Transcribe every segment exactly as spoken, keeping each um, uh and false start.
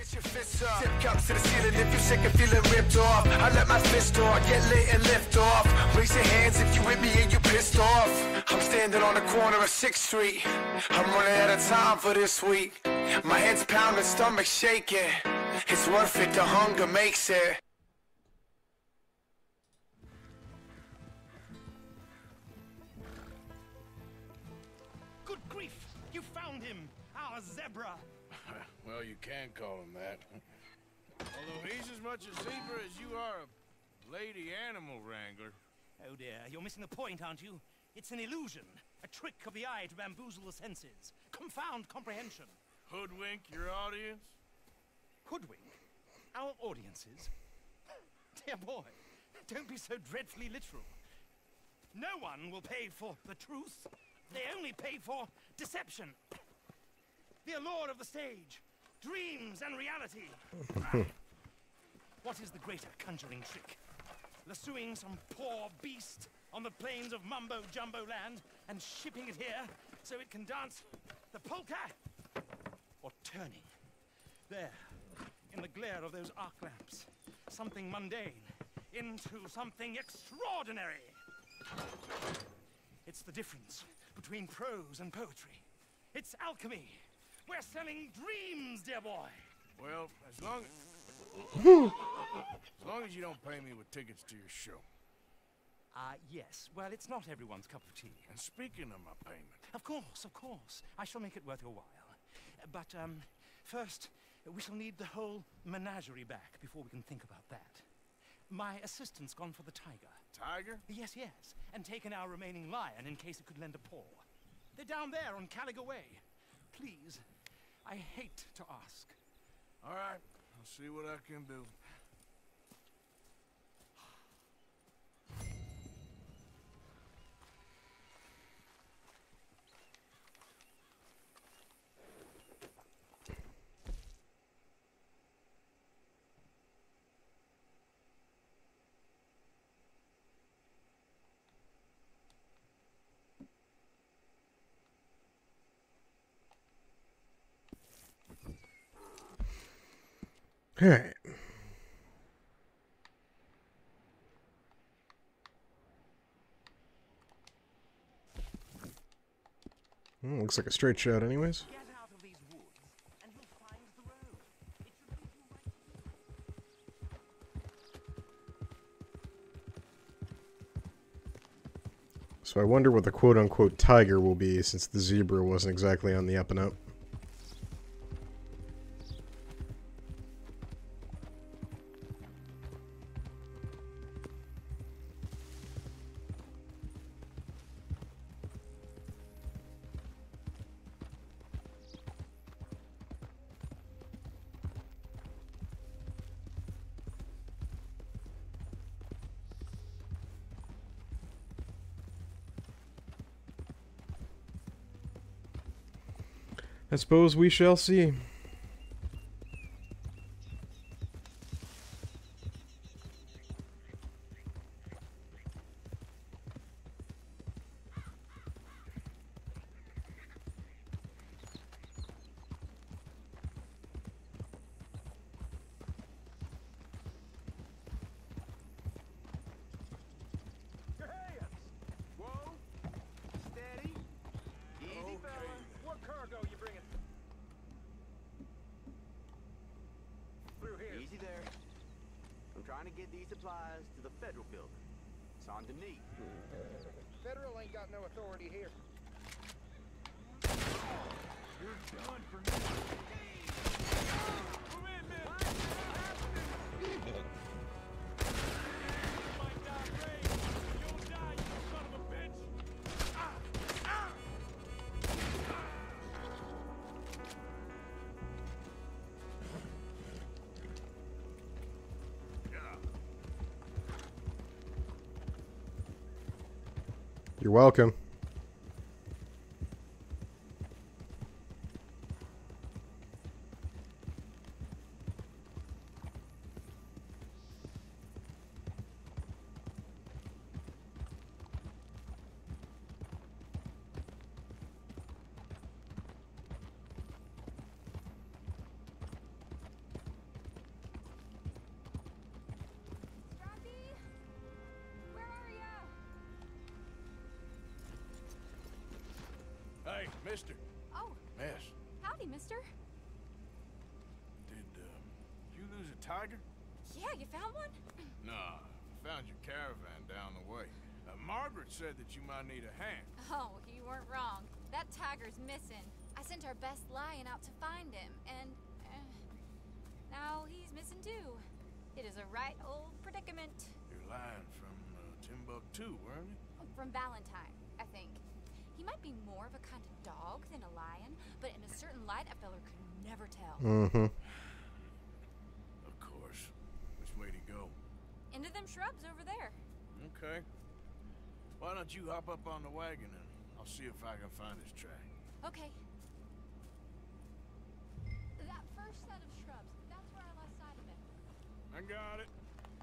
Get your fists up. Tip cups to the ceiling if you're sick of feeling ripped off. I let my fist off, get lit and lift off. Raise your hands if you with me and you pissed off. I'm standing on the corner of sixth street. I'm running out of time for this week. My head's pounding, stomach shaking. It's worth it, the hunger makes it. Good grief! You found him! Our zebra! Well, you can call him that. Although he's as much a zebra as you are a lady animal wrangler. Oh dear, you're missing the point, aren't you? It's an illusion. A trick of the eye to bamboozle the senses. Confound comprehension. Hoodwink your audience? Hoodwink? Our audiences? Dear boy, don't be so dreadfully literal. No one will pay for the truth. They only pay for deception. The allure of the stage. Dreams and reality. What is the greater conjuring trick? Lassoing some poor beast on the plains of mumbo-jumbo land and shipping it here so it can dance the polka? Or turning, there, in the glare of those arc lamps, something mundane into something extraordinary? It's the difference between prose and poetry. It's alchemy. We're selling dreams, dear boy. Well, as long as... as long as you don't pay me with tickets to your show. Ah, uh, yes. Well, it's not everyone's cup of tea. And speaking of my payment... Of course, of course. I shall make it worth your while. But, um, first, we shall need the whole menagerie back before we can think about that. My assistant's gone for the tiger. Tiger? Yes, yes. And taken our remaining lion in case it could lend a paw. They're down there on Caliga Way. Please, I hate to ask. All right, I'll see what I can do. All right. Well, looks like a straight shot anyways. Get out of these woods, and you'll find the road. It should lead you right. So I wonder what the quote-unquote tiger will be, since the zebra wasn't exactly on the up and up. I suppose we shall see. Trying to get these supplies to the federal building. It's on to me. Federal ain't got no authority here. You're done for me. Come in, man. You might die brave. You'll die, you son of a bitch. Ah! Ah! You're welcome. Mister. Oh, Miss. howdy, mister. Did, uh, you lose a tiger? Yeah, you found one? Nah, found your caravan down the way. Uh, Margaret said that you might need a hand. Oh, you weren't wrong. That tiger's missing. I sent our best lion out to find him, and uh, now he's missing too. It is a right old predicament. You're lying from uh, Timbuktu, weren't you? From Valentine, I think. He might be more of a kind of dog than a lion, but in a certain light, a feller could never tell. Mm-hmm. Of course. Which way to go? Into them shrubs over there. Okay. Why don't you hop up on the wagon and I'll see if I can find his track. Okay. That first set of shrubs, that's where I lost sight of him. I got it.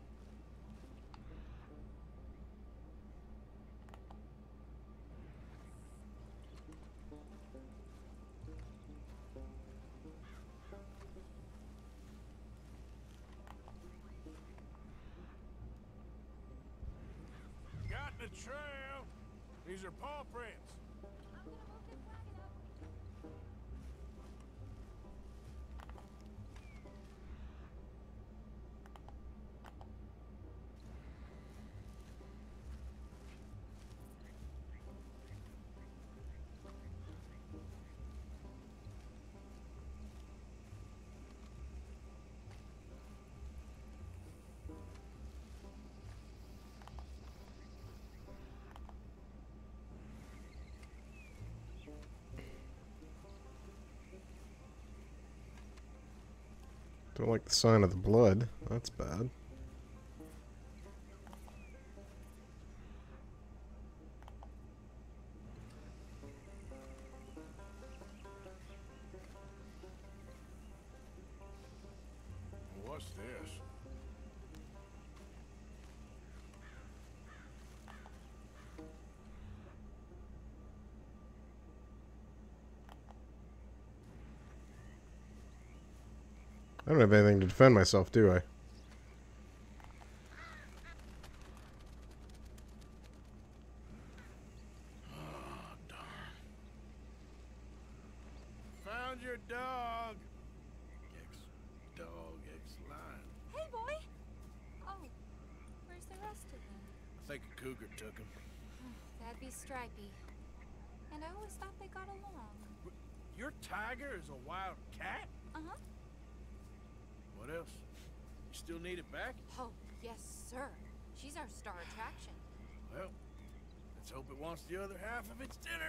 Got the trail. These are paw prints. I'm gonna move this wagon up. Don't like the sign of the blood. That's bad. What's this? I don't have anything to defend myself, do I? Oh, darn. Found your dog. Ex-dog, ex-lion. Hey, boy! Oh, where's the rest of them? I think a cougar took him. That'd be Stripey. And I always thought they got along. Your tiger is a wild cat? Uh-huh. What else? You still need it back? Oh, yes, sir. She's our star attraction. Well, let's hope it wants the other half of its dinner.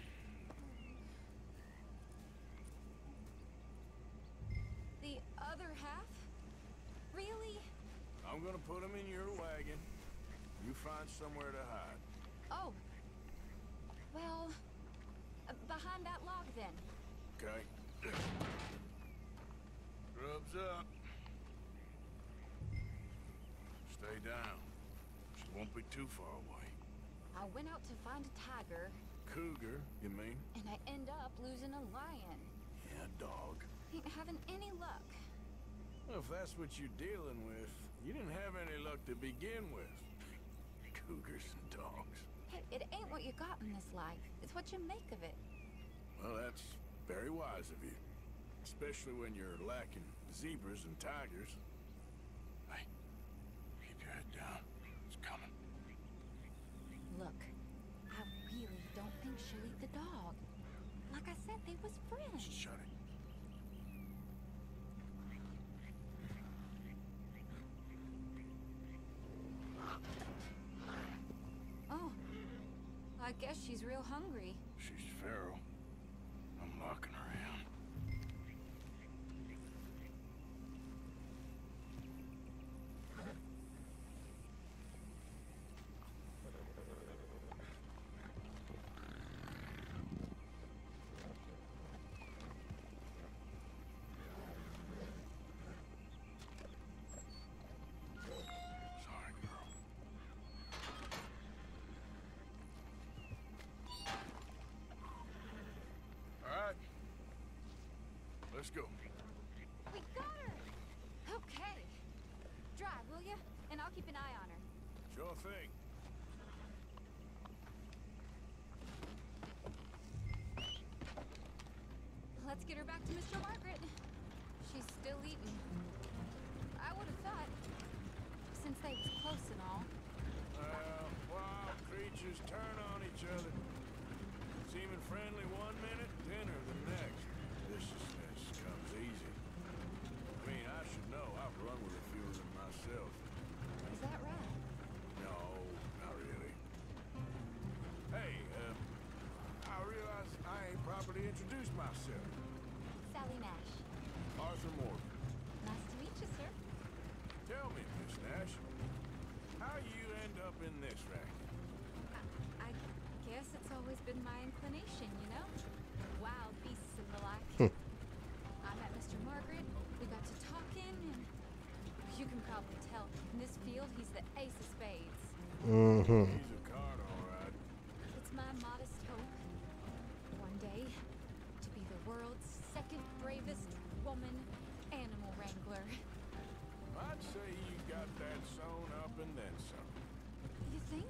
The other half? Really? I'm gonna put him in your wagon. You find somewhere to hide. Oh. Well, uh, behind that log, then. Okay. Grub's up. Stay down. She won't be too far away. I went out to find a tiger, Cougar, you mean? and I end up losing a lion. Yeah, dog. Ain't having any luck. Well, if that's what you're dealing with, you didn't have any luck to begin with. Cougars and dogs. Hey, it ain't what you got in this life. It's what you make of it. Well, that's very wise of you. Especially when you're lacking zebras and tigers. Hey, keep your head down. It's coming. Look, I really don't think she'll eat the dog. Like I said, they was friends. Shut it. Oh, I guess she's real hungry. She's feral. I'm locking her in. Sorry, girl. All right. Let's go. We got her! Okay. Drive, will you? And I'll keep an eye on her. Sure thing. let's get her back to Mister Margaret. She's still eating. I would have thought, since they was close and all. Well, wild creatures turn on each other. Seeming friendly one minute, dinner the next. Viciousness comes easy. I mean, I should know. I've run with a few of them myself. Is that right? No, not really. Hey, uh, I realize I ain't properly introduced myself. Sally Nash. Arthur Morgan. Nice to meet you, sir. Tell me, Miss Nash, how you end up in this racket? I, I guess it's always been my inclination, you know? Wild beasts and the like. I met Mister Margaret, we got to talking, and you can probably tell, in this field, he's the ace of spades. Mm-hmm. He's a card, all right. It's my modest hope, one day, to be the world's second bravest woman animal wrangler. I'd say you got that sewn up and then some. You think?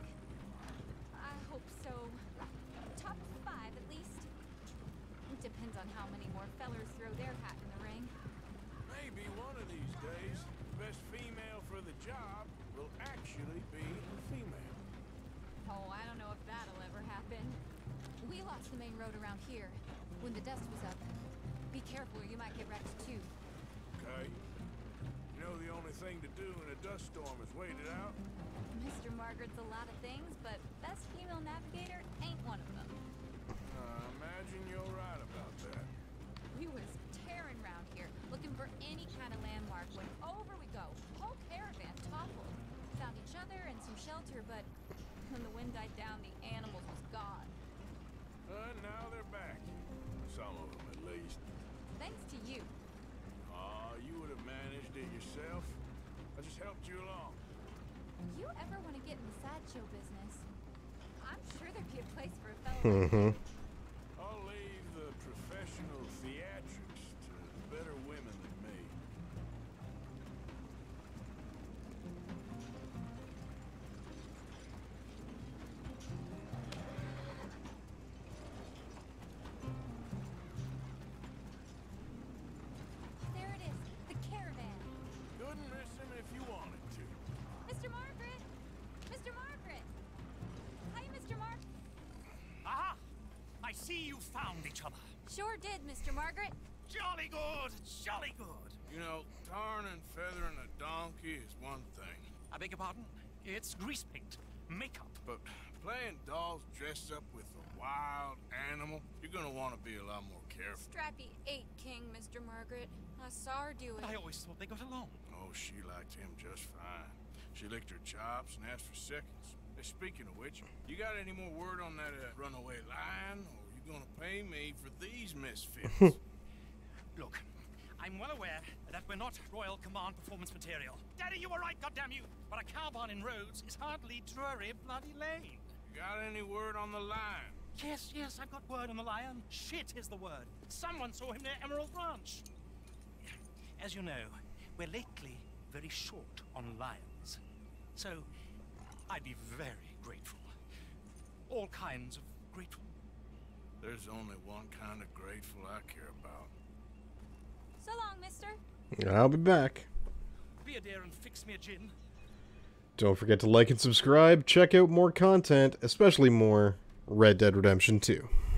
I hope so. Top five, at least. It depends on how many more fellers throw their hat in the ring. Maybe one of these days, the best female for the job will actually be a female. Oh, I don't know if that'll ever happen. We lost the main road around here when the dust was up. Be careful, or you might get wrecked too. Okay? You know the only thing to do in a dust storm is wait it out? Mister Margaret's a lot of things, but best female navigator ain't one of them. I imagine you're right about that. We was tearing around here, looking for any kind of landmark when over we go. Whole caravan toppled. Found each other and some shelter, but when the wind died down, the animals was gone. And now they're back. Some of them, at least. Thanks to you. Aw, you would have managed it yourself. I just helped you along. You ever want to get in the sideshow business? I'm sure there'd be a place for a fellow. Mm-hmm. I'll leave the professional theatrics to better women than me. There it is, the caravan. Couldn't miss him if you wanted to. Mister Margaret! Mister Margaret! Hi, Mister Mark. Aha! I see you found each other. Sure did, Mister Margaret. Jolly good, jolly good. You know, tarring and feathering a donkey is one thing. I beg your pardon? It's grease paint, makeup. But playing dolls dressed up with a wild animal, you're gonna want to be a lot more careful. Strappy ate King, Mister Margaret. I saw her do it. I always thought they got along. Oh, she liked him just fine. She licked her chops and asked for seconds. Hey, speaking of which, you got any more word on that uh, runaway lion, or are you gonna pay me for these misfits? Look, I'm well aware that we're not Royal Command performance material. Daddy, you were right, goddamn you! But a cow barn in Rhodes is hardly Drury Bloody Lane. Got any word on the lion? Yes, yes, I've got word on the lion. Shit is the word. Someone saw him near Emerald Ranch. As you know, we're lately very short on lions. So, I'd be very grateful. All kinds of grateful. There's only one kind of grateful I care about. So long, mister. I'll be back. Be a dear and fix me a gin. Don't forget to like and subscribe. Check out more content, especially more Red Dead Redemption two.